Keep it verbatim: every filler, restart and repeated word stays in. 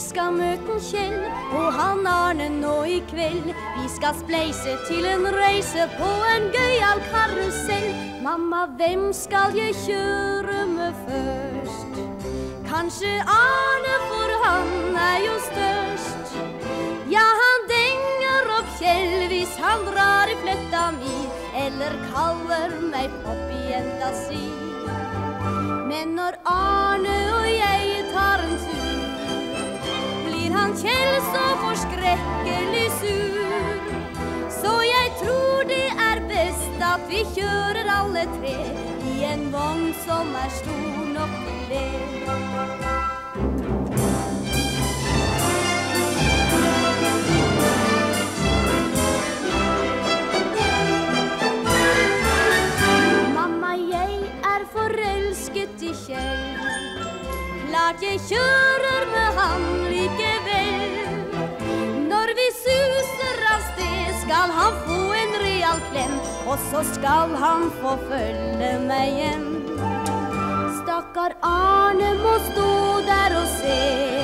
skal møte en Kjell og han Arne nå i kveld. Vi skal spleise til en reise på en gøyal karusell. Mamma, hvem skal jeg kjøre med først? Kanskje Arne, for han er jo størst. Ja, han denger opp Kjell hvis han drar i fletta mi, eller kaller meg poppijenta si. Men når Arne og jeg tar en tur, blir han Kjell så forskrekkelig sur. Så jeg tror det er best at vi kjører alle tre i en vogn som er stor nok til det. Mamma, jeg er forelsket i Kjell. Klart jeg kjører med han likevel. Når vi suser av sted skal han få en real klem, og så skal han få følge meg hjem. Stakkar Arne må stå der og se